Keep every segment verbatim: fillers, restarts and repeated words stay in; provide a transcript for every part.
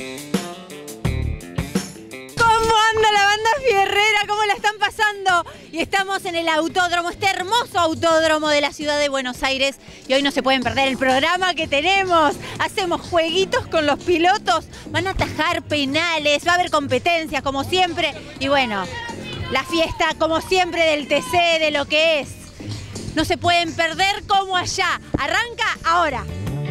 ¿Cómo la están pasando? Y estamos en el autódromo, este hermoso autódromo de la ciudad de Buenos Aires. Y hoy no se pueden perder el programa que tenemos. Hacemos jueguitos con los pilotos, van a atajar penales, va a haber competencias como siempre. Y bueno, la fiesta como siempre del T C, de lo que es. No se pueden perder como allá. Arranca ahora.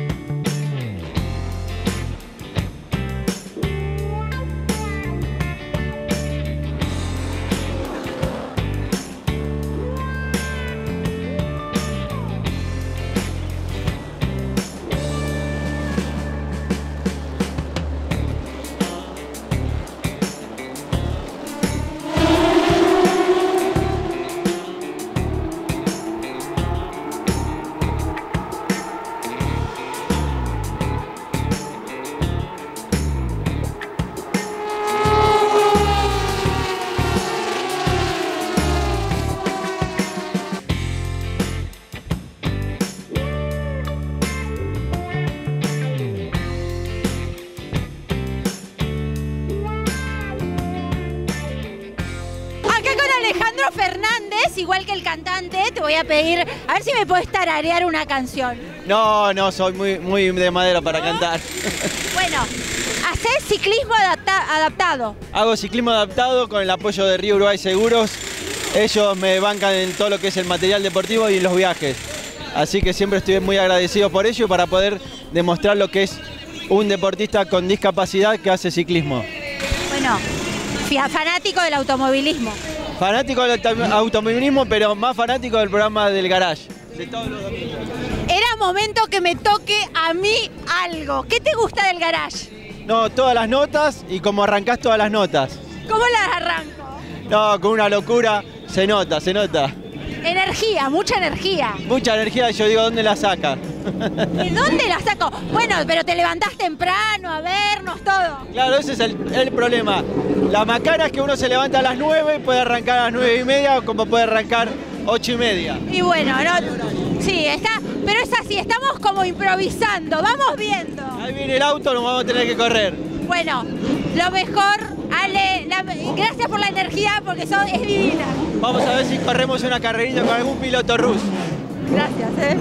Alejandro Fernández, igual que el cantante, te voy a pedir, a ver si me puedes tararear una canción. No, no, soy muy, muy de madera para ¿No? cantar. Bueno, ¿hacés ciclismo adapta adaptado? Hago ciclismo adaptado con el apoyo de Río Uruguay Seguros. Ellos me bancan en todo lo que es el material deportivo y los viajes. Así que siempre estoy muy agradecido por ello para poder demostrar lo que es un deportista con discapacidad que hace ciclismo. Bueno, fanático del automovilismo. Fanático del automovilismo, pero más fanático del programa del Garage, de todos los domingos. Era momento que me toque a mí algo. ¿Qué te gusta del Garage? No, todas las notas y cómo arrancás todas las notas. ¿Cómo las arranco? No, con una locura, se nota, se nota. Energía, mucha energía. Mucha energía, yo digo, ¿dónde la saca? ¿De dónde la saco? Bueno, pero te levantás temprano a vernos todo. Claro, ese es el, el problema. La macana es que uno se levanta a las nueve, puede arrancar a las nueve y media, como puede arrancar ocho y media. Y bueno, no, sí, está, pero es así, estamos como improvisando, vamos viendo. Ahí viene el auto, nos vamos a tener que correr. Bueno, lo mejor, Ale, la, gracias por la energía porque son, es divina. Vamos a ver si corremos una carrerita con algún piloto ruso. Gracias, eh.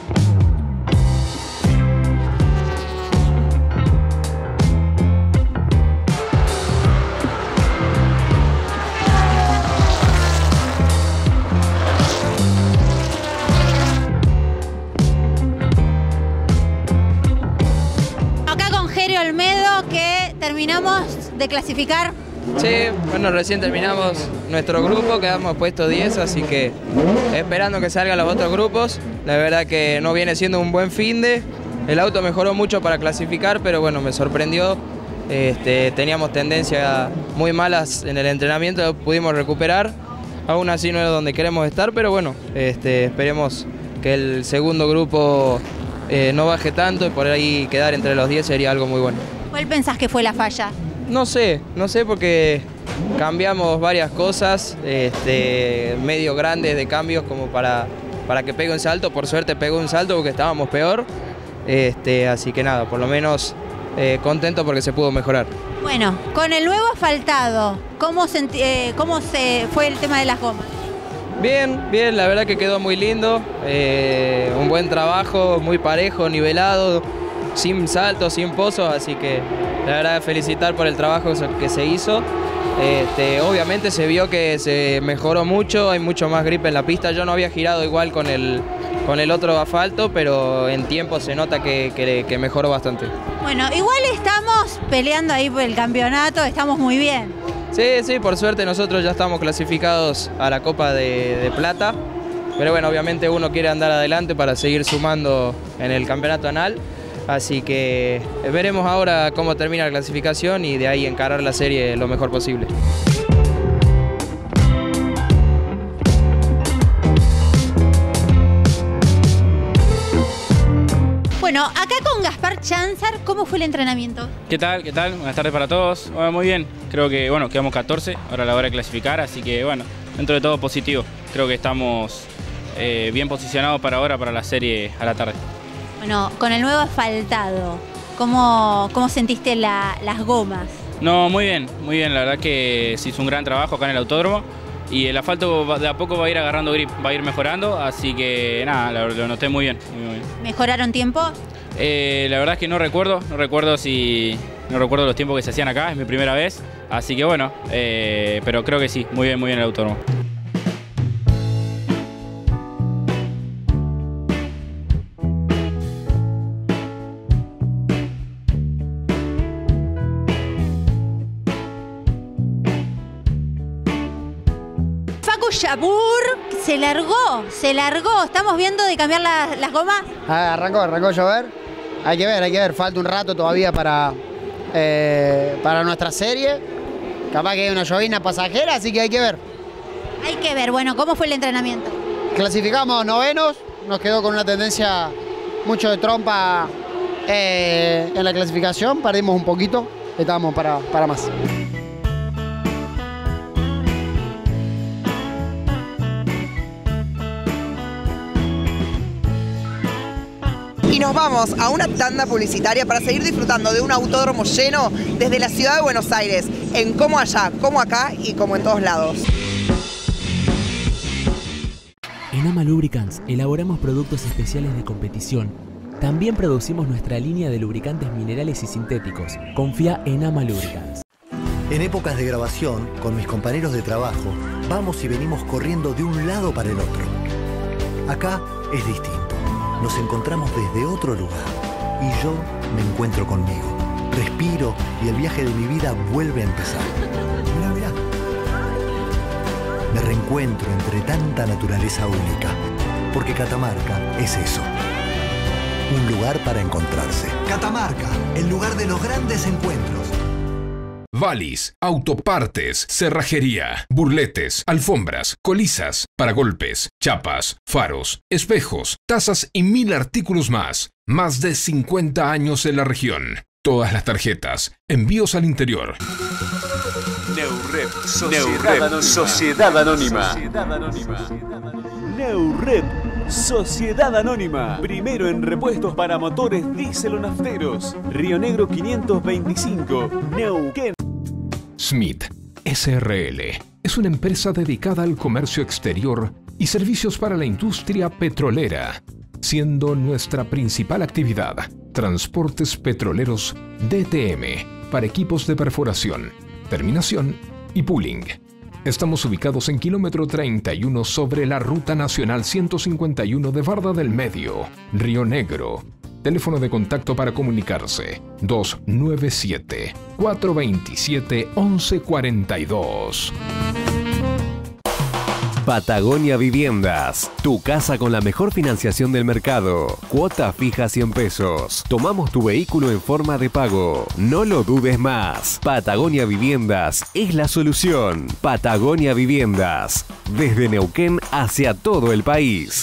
Olmedo, que terminamos de clasificar. Sí, bueno, recién terminamos nuestro grupo, quedamos puesto diez, así que esperando que salgan los otros grupos. La verdad que no viene siendo un buen finde, el auto mejoró mucho para clasificar, pero bueno, me sorprendió. Este, teníamos tendencias muy malas en el entrenamiento, pudimos recuperar, aún así no es donde queremos estar, pero bueno, este, esperemos que el segundo grupo Eh, no baje tanto y por ahí quedar entre los diez sería algo muy bueno. ¿Cuál pensás que fue la falla? No sé, no sé porque cambiamos varias cosas, este, medio grandes de cambios como para, para que pegue un salto. Por suerte pegó un salto porque estábamos peor, este, así que nada, por lo menos eh, contento porque se pudo mejorar. Bueno, con el nuevo asfaltado, ¿cómo, eh, cómo se fue el tema de las gomas? Bien, bien, la verdad que quedó muy lindo, eh, un buen trabajo, muy parejo, nivelado, sin saltos, sin pozos, así que la verdad felicitar por el trabajo que se hizo. Este, obviamente se vio que se mejoró mucho, hay mucho más grip en la pista. Yo no había girado igual con el, con el otro asfalto, pero en tiempo se nota que, que, que mejoró bastante. Bueno, igual estamos peleando ahí por el campeonato, estamos muy bien. Sí, sí, por suerte nosotros ya estamos clasificados a la Copa de, de Plata, pero bueno, obviamente uno quiere andar adelante para seguir sumando en el campeonato anual, así que veremos ahora cómo termina la clasificación y de ahí encarar la serie lo mejor posible. Bueno, acá con Gaspar Chanzar, ¿cómo fue el entrenamiento? ¿Qué tal? ¿Qué tal? Buenas tardes para todos. Bueno, muy bien. Creo que, bueno, quedamos catorce, ahora a la hora de clasificar, así que, bueno, dentro de todo positivo. Creo que estamos eh, bien posicionados para ahora, para la serie a la tarde. Bueno, con el nuevo asfaltado, ¿Cómo, cómo sentiste la, las gomas? No, muy bien, muy bien. La verdad que se hizo un gran trabajo acá en el autódromo y el asfalto va- de a poco va a ir agarrando grip, va a ir mejorando, así que nada, lo, lo noté muy bien. Muy bien. ¿Mejoraron tiempo? Eh, la verdad es que no recuerdo, no recuerdo si no recuerdo los tiempos que se hacían acá, es mi primera vez, así que bueno, eh, pero creo que sí, muy bien, muy bien el autódromo. Facu Yabur se largó, se largó. Estamos viendo de cambiar la- las gomas. Ah, arrancó, arrancó a llover. Hay que ver, hay que ver. Falta un rato todavía para, eh, para nuestra serie. Capaz que hay una llovina pasajera, así que hay que ver. Hay que ver, bueno, ¿cómo fue el entrenamiento? Clasificamos novenos. Nos quedó con una tendencia mucho de trompa eh, en la clasificación. Perdimos un poquito. Estábamos para, para más. Y nos vamos a una tanda publicitaria para seguir disfrutando de un autódromo lleno desde la ciudad de Buenos Aires, en como allá, como acá y como en todos lados. En Ama Lubricants elaboramos productos especiales de competición. También producimos nuestra línea de lubricantes minerales y sintéticos. Confía en Ama Lubricants. En épocas de grabación, con mis compañeros de trabajo, vamos y venimos corriendo de un lado para el otro. Acá es distinto. Nos encontramos desde otro lugar y yo me encuentro conmigo. Respiro y el viaje de mi vida vuelve a empezar. Mirá, mirá. Me reencuentro entre tanta naturaleza única, porque Catamarca es eso. Un lugar para encontrarse. Catamarca, el lugar de los grandes encuentros. Valis, autopartes, cerrajería, burletes, alfombras, colisas, paragolpes, chapas, faros, espejos, tazas y mil artículos más. Más de cincuenta años en la región. Todas las tarjetas, envíos al interior. Neurep, Sociedad, Sociedad Anónima. Sociedad Anónima. Neurep, Sociedad Anónima. Primero en repuestos para motores diésel o nafteros. Río Negro quinientos veinticinco, Neuquén. Smith S R L es una empresa dedicada al comercio exterior y servicios para la industria petrolera, siendo nuestra principal actividad transportes petroleros D T M para equipos de perforación, terminación y pooling. Estamos ubicados en kilómetro treinta y uno sobre la Ruta Nacional ciento cincuenta y uno de Barda del Medio, Río Negro. Teléfono de contacto para comunicarse dos nueve siete, cuatro dos siete, once cuarenta y dos. Patagonia Viviendas, tu casa con la mejor financiación del mercado. Cuota fija cien pesos. Tomamos tu vehículo en forma de pago. No lo dudes más. Patagonia Viviendas es la solución. Patagonia Viviendas, desde Neuquén hacia todo el país.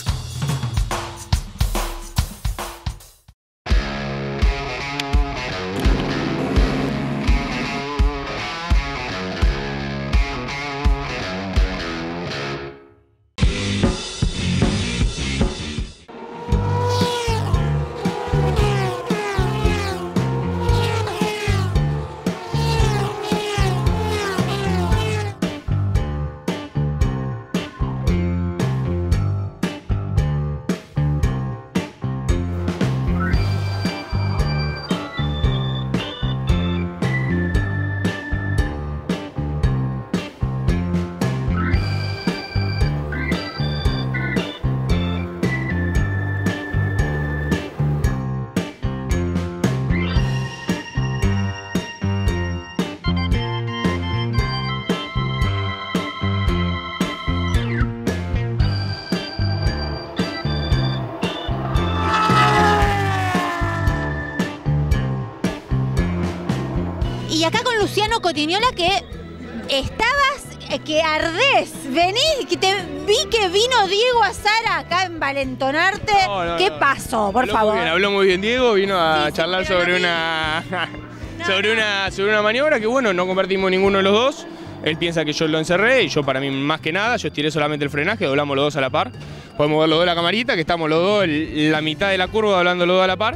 Y acá con Luciano Cotignola, que estabas, eh, que ardés, venís, que te vi que vino Diego Azar acá a envalentonarte. No, no, ¿Qué no. pasó, por habló favor? Muy bien, habló muy bien Diego, vino a Sí, sí, charlar pero sobre no vi. una No, sobre no. una sobre una maniobra que bueno, no compartimos ninguno de los dos. Él piensa que yo lo encerré y yo para mí más que nada, yo estiré solamente el frenaje, doblamos los dos a la par. Podemos ver los dos la camarita, que estamos los dos en la mitad de la curva doblando los dos a la par.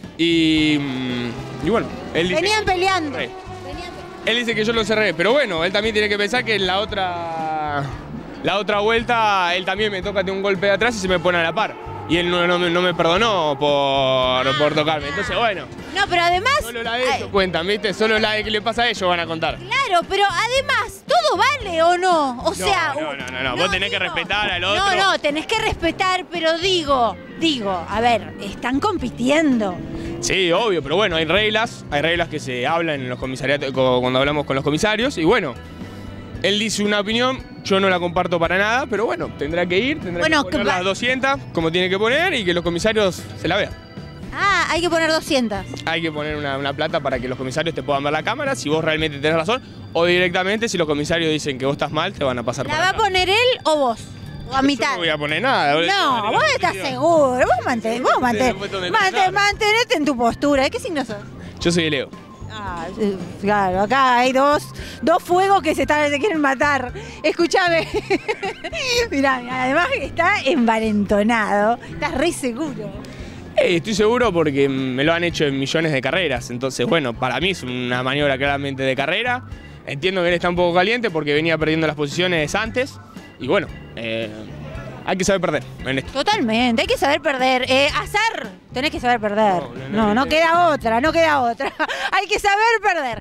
Y, y bueno, él dice, Venían peleando. él dice que yo lo cerré, pero bueno, él también tiene que pensar que en la otra, la otra vuelta él también me toca de un golpe de atrás y se me pone a la par. Y él no, no, no me perdonó por, ah, por tocarme. Entonces, bueno. No, pero además... Solo la de ellos cuentan, ¿viste? Solo la de que le pasa a ellos van a contar. Claro, pero además, ¿todo vale o no? O no, sea... No, no, no, no. no Vos tenés digo, que respetar al otro. No, no, tenés que respetar, pero digo, digo, a ver, están compitiendo. Sí, obvio, pero bueno, hay reglas, hay reglas que se hablan en los comisariatos, cuando hablamos con los comisarios, y bueno, él dice una opinión, yo no la comparto para nada, pero bueno, tendrá que ir, tendrá bueno, que poner que las doscientas, como tiene que poner, y que los comisarios se la vean. Ah, hay que poner doscientas. Hay que poner una, una plata para que los comisarios te puedan ver la cámara, si vos realmente tenés razón, o directamente, si los comisarios dicen que vos estás mal, te van a pasar por ¿La va a poner él o vos? ¿O a mitad? Yo no voy a poner nada. No, vos estás seguro, vos, manten, vos manten, manten, mantenete en tu postura. ¿De qué signo sos? Yo soy Leo. Ah, claro, acá hay dos, dos fuegos que se, están, se quieren matar. Escúchame. Mirá, mirá, además está envalentonado. Estás re seguro. Hey, estoy seguro porque me lo han hecho en millones de carreras. Entonces, bueno, para mí es una maniobra claramente de carrera. Entiendo que él está un poco caliente porque venía perdiendo las posiciones antes. Y bueno, eh, hay que saber perder en esto. Totalmente, hay que saber perder. Eh, azar, tenés que saber perder. No, no, no, no queda otra, no queda otra. Hay que saber perder.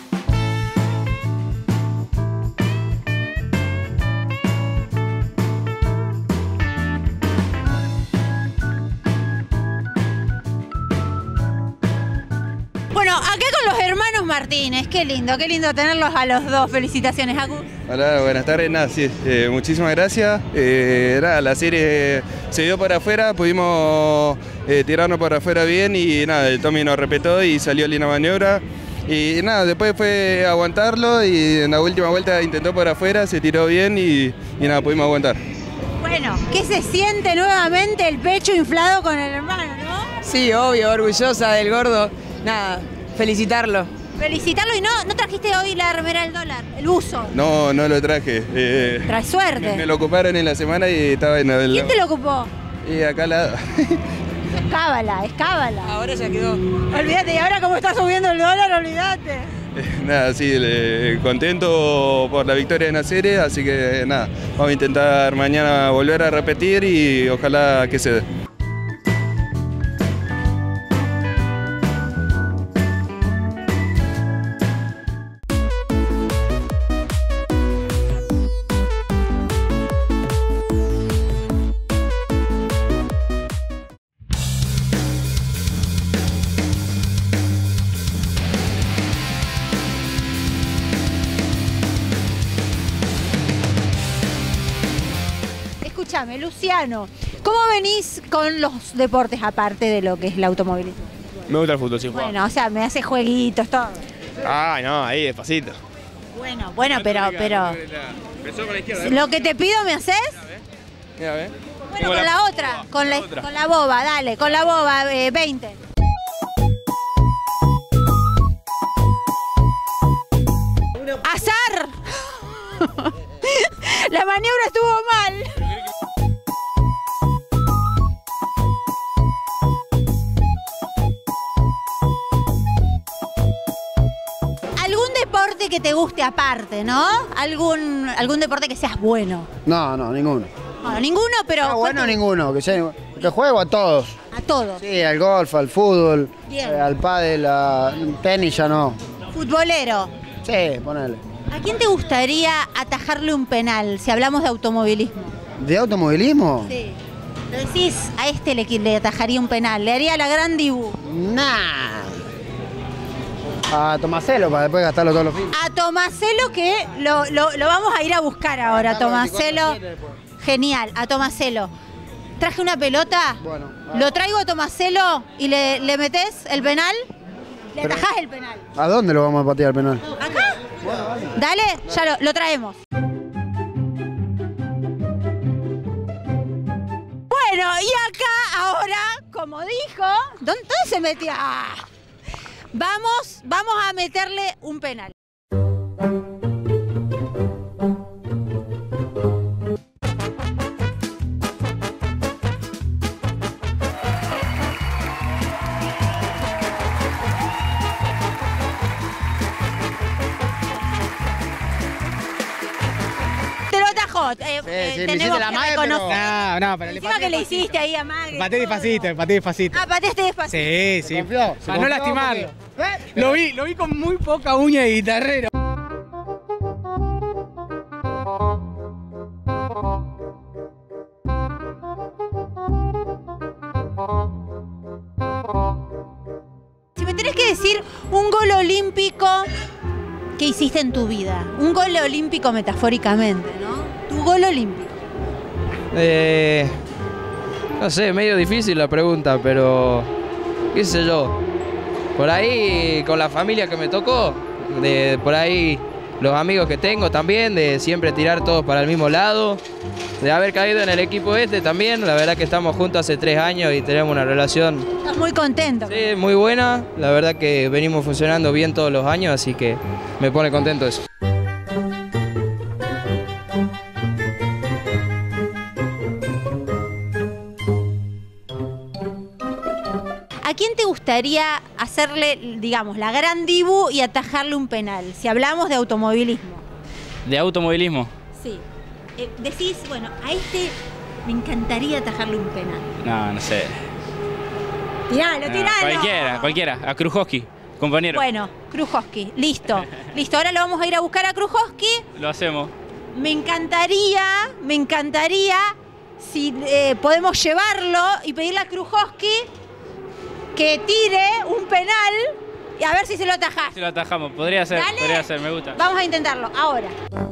Bueno, acá con los hermanos Martínez, qué lindo, qué lindo tenerlos a los dos. Felicitaciones, Agus. Hola, buenas tardes, nada, sí, eh, muchísimas gracias. Eh, nada, la serie se dio para afuera, pudimos eh, tirarnos para afuera bien y nada, el Tommy nos respetó y salió linda maniobra. Y nada, después fue aguantarlo y en la última vuelta intentó por afuera, se tiró bien y, y nada, pudimos aguantar. Bueno, ¿qué se siente nuevamente el pecho inflado con el hermano, no? Sí, obvio, orgullosa del gordo. Nada, felicitarlo. Felicitarlo y no, no trajiste hoy la remera del dólar, el buzo. No, no lo traje. Eh, Trae suerte. Me, me lo ocuparon en la semana y estaba en el... ¿Quién te lo ocupó? Y acá la... Es cábala, es cábala. Ahora ya quedó. Olvídate, y ahora como está subiendo el dólar, olvídate. Nada, sí, le, contento por la victoria de Naceres, así que nada, vamos a intentar mañana volver a repetir y ojalá que se dé. Escúchame, Luciano, ¿cómo venís con los deportes aparte de lo que es el automovilismo? Me gusta el fútbol, sí, jugar. Bueno, o sea, me hace jueguitos, todo. Ay, no, ahí despacito. Bueno, bueno, pero, pero... Lo que te pido, ¿me haces? Mira, a ver. Bueno, con la otra, con la, con la boba, dale, con la boba, eh, veinte. ¡Azar! La maniobra estuvo mal. ¿Algún deporte que te guste aparte, no? ¿Algún, algún deporte que seas bueno? No, no, ninguno. Bueno, ninguno, pero... No, bueno, ninguno. Que, sea, que juego a todos. A todos. Sí, al golf, al fútbol, eh, al pádel, al tenis ya no. ¿Futbolero? Sí, ponele. ¿A quién te gustaría atajarle un penal si hablamos de automovilismo? ¿De automovilismo? Sí. Lo decís, a este le, le atajaría un penal, le haría la gran Dibu. Nah. A Tomaselo para después gastarlo todos los fines. A Tomaselo que lo, lo, lo vamos a ir a buscar ahora, Tomaselo. Genial, a Tomaselo. Traje una pelota, bueno, lo traigo a Tomaselo y le, le metés el penal, le Pero, atajás el penal. ¿A dónde lo vamos a patear el penal? ¿Acá? Bueno, vale. Dale, ya lo, lo traemos. Bueno, y acá ahora, como dijo, ¿dónde, dónde se metía? Ah, vamos, vamos a meterle un penal. vos. Eh, Sí, eh, sí, me tenemos hiciste la que madre, reconocer. pero... No, no, pero le Encima que le hiciste ahí a Maggie. Pateé despacito, pateé despacito. Ah, pateaste despacito. Sí, sí. confió, se Para no confió lastimarlo. porque- Lo vi, lo vi con muy poca uña de guitarrero. Si me tenés que decir un gol olímpico que hiciste en tu vida, un gol olímpico metafóricamente, ¿no? Tu gol olímpico. Eh, no sé, medio difícil la pregunta, pero qué sé yo. Por ahí, con la familia que me tocó, de por ahí los amigos que tengo también, de siempre tirar todos para el mismo lado, de haber caído en el equipo este también. La verdad que estamos juntos hace tres años y tenemos una relación, Estás muy contento. sí, muy buena. La verdad que venimos funcionando bien todos los años, así que me pone contento eso. ¿A quién te gustaría hacerle, digamos, la gran dibu y atajarle un penal? Si hablamos de automovilismo. De automovilismo. Sí. Eh, decís, bueno, a este me encantaría atajarle un penal. No, no sé. Tiralo, No, tiralo. cualquiera, cualquiera. A Krujowski, compañero. Bueno, Krujowski, listo. Listo, ahora lo vamos a ir a buscar a Krujowski. Lo hacemos. Me encantaría, me encantaría si eh, podemos llevarlo y pedirle a Krujowski que tire un penal y a ver si se lo atajás. Si lo atajamos, podría ser, Dale. podría ser, me gusta. Vamos a intentarlo, ahora.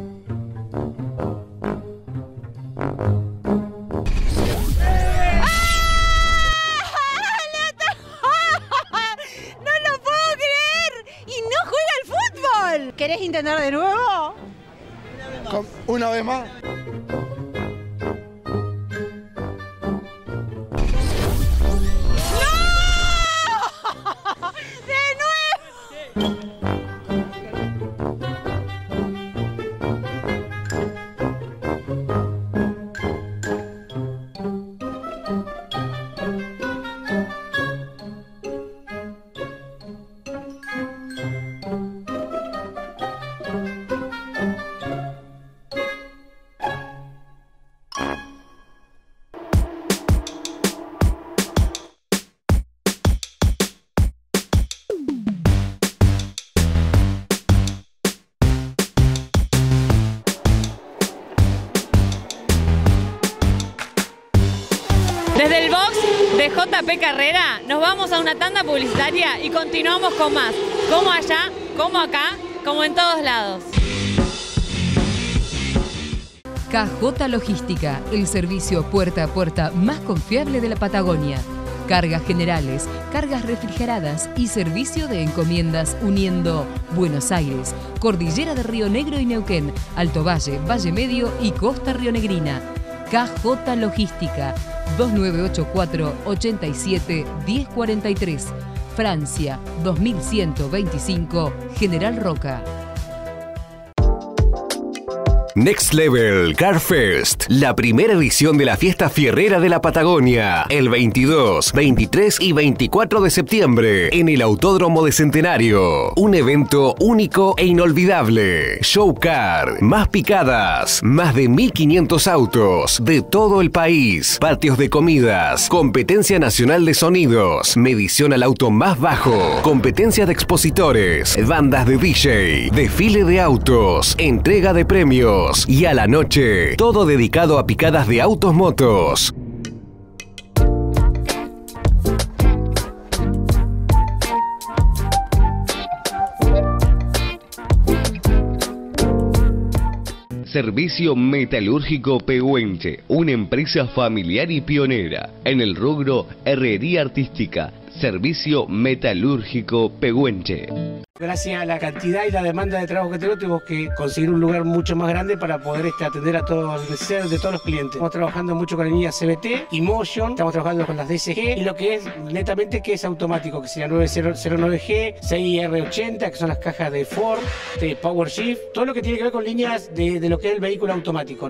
¡No lo puedo creer! ¡Y no juega al fútbol! ¿Querés intentar de nuevo? Con- Una vez más. ¡De nuevo! Desde el box de J P Carrera nos vamos a una tanda publicitaria y continuamos con más. Como allá, como acá, como en todos lados. K J Logística, el servicio puerta a puerta más confiable de la Patagonia. Cargas generales, cargas refrigeradas y servicio de encomiendas uniendo Buenos Aires, Cordillera de Río Negro y Neuquén, Alto Valle, Valle Medio y Costa Rionegrina. K J Logística, dos nueve ocho cuatro, ochenta y siete, diez cuarenta y tres. Francia, dos mil ciento veinticinco, General Roca. Next Level Car Fest, la primera edición de la fiesta fierrera de la Patagonia, el veintidós, veintitrés y veinticuatro de septiembre en el Autódromo de Centenario. Un evento único e inolvidable. Show Car, más picadas, más de mil quinientos autos de todo el país, patios de comidas, competencia nacional de sonidos, medición al auto más bajo, competencia de expositores, bandas de D J, desfile de autos, entrega de premios. Y a la noche, todo dedicado a picadas de autos motos. Servicio Metalúrgico Pehuenche, una empresa familiar y pionera en el rubro herrería artística. Servicio Metalúrgico Pehuenche. Gracias a la cantidad y la demanda de trabajo que tenemos, tenemos que conseguir un lugar mucho más grande para poder este, atender a todos los necesidades de todos los clientes. Estamos trabajando mucho con la línea C B T y Motion, estamos trabajando con las D S G y lo que es netamente que es automático, que sería nueve cero cero nueve G, seis R ochenta, que son las cajas de Ford, de PowerShift, todo lo que tiene que ver con líneas de, de lo que es el vehículo automático.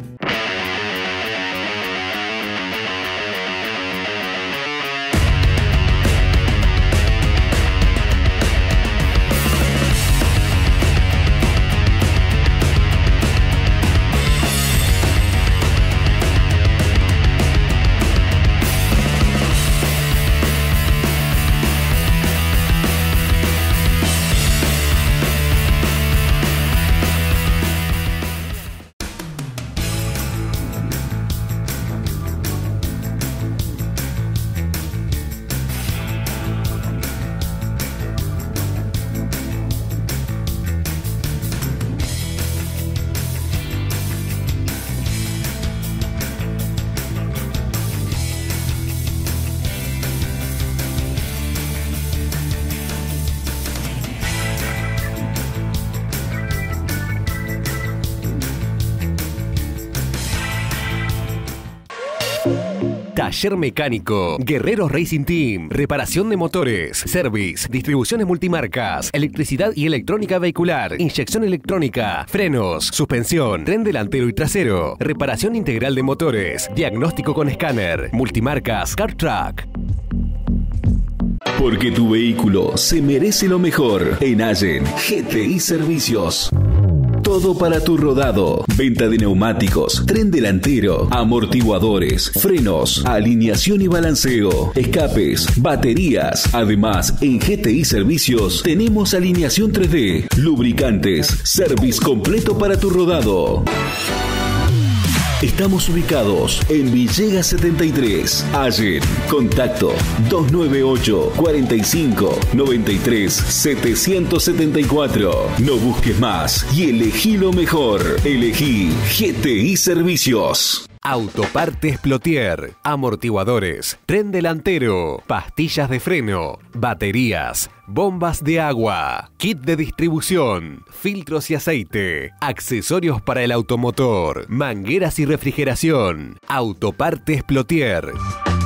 Taller Mecánico, Guerreros Racing Team, reparación de motores, service, distribuciones multimarcas, electricidad y electrónica vehicular, inyección electrónica, frenos, suspensión, tren delantero y trasero, reparación integral de motores, diagnóstico con escáner, multimarcas, CarTrack. Porque tu vehículo se merece lo mejor. En Allen, G T I Servicios. Todo para tu rodado. Venta de neumáticos, tren delantero, amortiguadores, frenos, alineación y balanceo, escapes, baterías. Además, en G T I Servicios tenemos alineación tres D, lubricantes, service completo para tu rodado. Estamos ubicados en Villegas setenta y tres. Allen. Contacto dos nueve ocho, cuatro cinco, nueve tres, siete siete cuatro. No busques más y elegí lo mejor. Elegí G T I Servicios. Autopartes Plotier, amortiguadores, tren delantero, pastillas de freno, baterías, bombas de agua, kit de distribución, filtros y aceite, accesorios para el automotor, mangueras y refrigeración. Autopartes Plotier.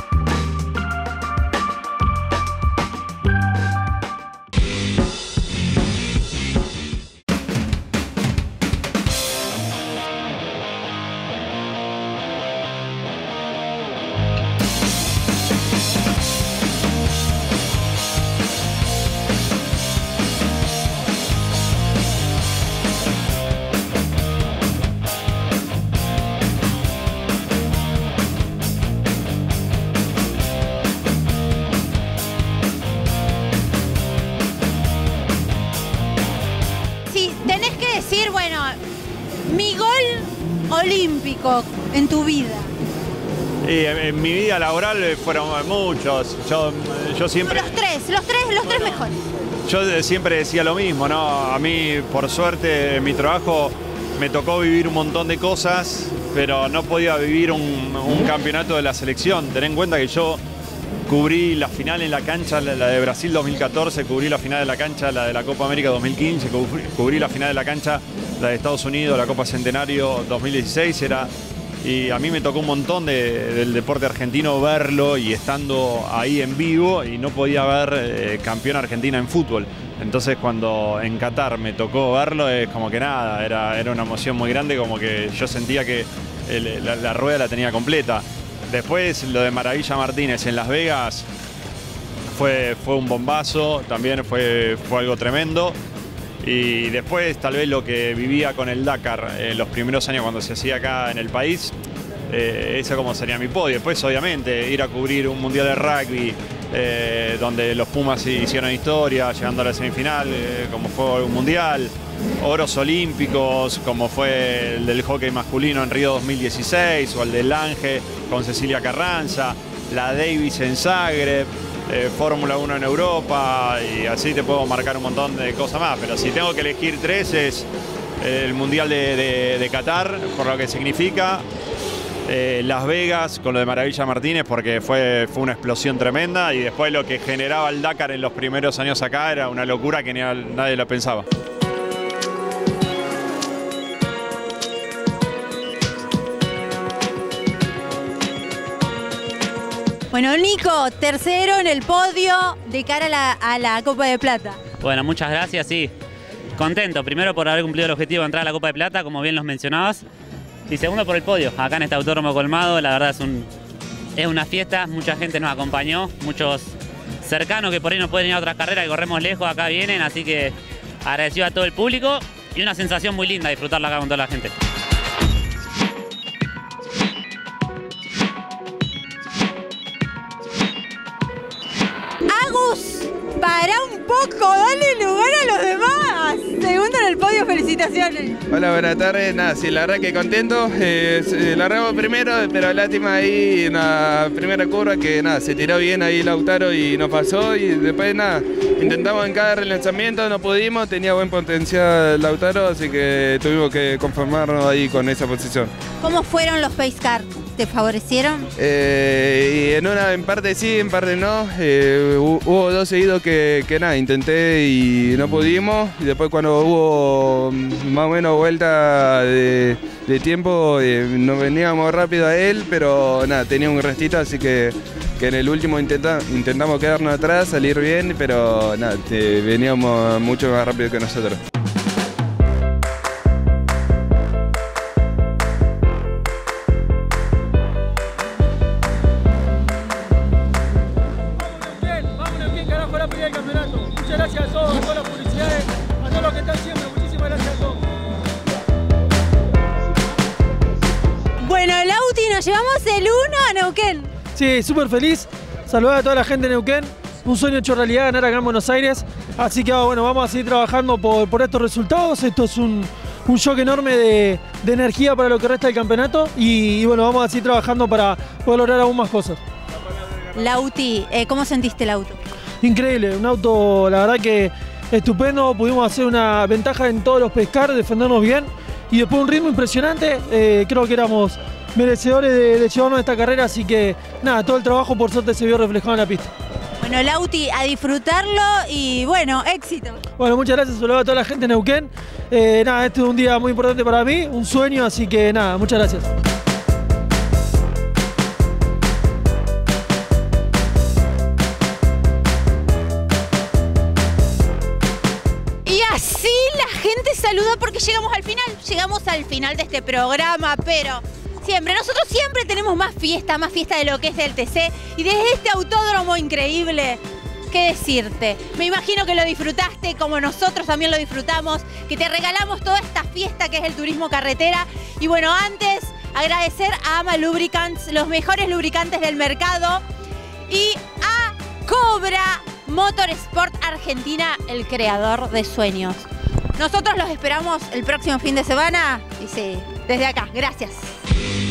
olímpico en tu vida? Y en, en mi vida laboral fueron muchos. Yo, yo siempre... Los tres, los tres, los tres mejores. Yo siempre decía lo mismo, ¿no? A mí, por suerte, en mi trabajo me tocó vivir un montón de cosas, pero no podía vivir un, un campeonato de la selección. Ten en cuenta que yo cubrí la final en la cancha, la de Brasil dos mil catorce, cubrí la final de la cancha, la de la Copa América dos mil quince, cubrí, cubrí la final de la cancha, la de Estados Unidos, la Copa Centenario dos mil dieciséis, era... Y a mí me tocó un montón de, del deporte argentino verlo y estando ahí en vivo, y no podía ver eh, campeón Argentina en fútbol. Entonces cuando en Qatar me tocó verlo, es como que nada, era, era una emoción muy grande, como que yo sentía que el, la, la rueda la tenía completa. Después lo de Maravilla Martínez en Las Vegas fue, fue un bombazo, también fue, fue algo tremendo. Y después tal vez lo que vivía con el Dakar en los primeros años cuando se hacía acá en el país, eh, eso como sería mi podio. Después obviamente ir a cubrir un mundial de rugby eh, donde los Pumas hicieron historia llegando a la semifinal, eh, como fue un mundial, oros olímpicos como fue el del hockey masculino en Río dos mil dieciséis, o el del Lange con Cecilia Carranza, la Davis en Zagreb, Eh, Fórmula uno en Europa, y así te puedo marcar un montón de cosas más, pero si tengo que elegir tres es el Mundial de, de, de Qatar, por lo que significa, eh, Las Vegas con lo de Maravilla Martínez, porque fue, fue una explosión tremenda, y después lo que generaba el Dakar en los primeros años acá era una locura que ni a, nadie lo pensaba. Bueno, Nico, tercero en el podio de cara a la, a la Copa de Plata. Bueno, muchas gracias, sí. Contento, primero por haber cumplido el objetivo de entrar a la Copa de Plata, como bien los mencionabas. Y segundo por el podio, acá en este autódromo colmado, la verdad es, un, es una fiesta, mucha gente nos acompañó, muchos cercanos que por ahí no pueden ir a otras carreras y corremos lejos, acá vienen, así que agradecido a todo el público y una sensación muy linda disfrutarla acá con toda la gente. Para un poco, dale lugar a los demás. Segundo en el podio, felicitaciones. Hola, buenas tardes. Nada, sí, la verdad que contento. Eh, largamos primero, pero lástima ahí en la primera curva que nada, se tiró bien ahí Lautaro y nos pasó. Y después nada, intentamos en cada relanzamiento, no pudimos. Tenía buen potencial Lautaro, así que tuvimos que conformarnos ahí con esa posición. ¿Cómo fueron los pace car? te favorecieron? Eh, y en una en parte sí, en parte no. Eh, hubo dos seguidos que, que nada, intenté y no pudimos. Y después cuando hubo más o menos vuelta de, de tiempo, eh, nos veníamos rápido a él, pero nada, tenía un restito, así que, que en el último intenta, intentamos quedarnos atrás, salir bien, pero nada, te, veníamos mucho más rápido que nosotros. Muchas gracias a todos, a todas las publicidades, a todos los que están siempre. Muchísimas gracias a todos. Bueno, Lauti, nos llevamos el uno a Neuquén. Sí, súper feliz. Saludar a toda la gente de Neuquén. Un sueño hecho realidad ganar acá en Buenos Aires. Así que bueno, vamos a seguir trabajando por, por estos resultados. Esto es un, un shock enorme de, de energía para lo que resta del campeonato. Y, y bueno, vamos a seguir trabajando para poder lograr aún más cosas. Lauti, eh, ¿cómo sentiste el auto? Increíble, un auto la verdad que estupendo, pudimos hacer una ventaja en todos los pescar, defendernos bien y después un ritmo impresionante, eh, creo que éramos merecedores de, de llevarnos esta carrera, así que nada, todo el trabajo por suerte se vio reflejado en la pista. Bueno, Lauti, a disfrutarlo y bueno, éxito. Bueno, muchas gracias, saludos a toda la gente de Neuquén, eh, nada, este es un día muy importante para mí, un sueño, así que nada, muchas gracias. Así la gente saluda porque llegamos al final, llegamos al final de este programa, pero siempre, nosotros siempre tenemos más fiesta, más fiesta de lo que es del T C y desde este autódromo increíble, ¿qué decirte? Me imagino que lo disfrutaste como nosotros también lo disfrutamos, que te regalamos toda esta fiesta que es el turismo carretera y bueno, antes agradecer a Ama Lubricants, los mejores lubricantes del mercado y a Cobra Motorsport Argentina, el creador de sueños. Nosotros los esperamos el próximo fin de semana y sí, desde acá, gracias.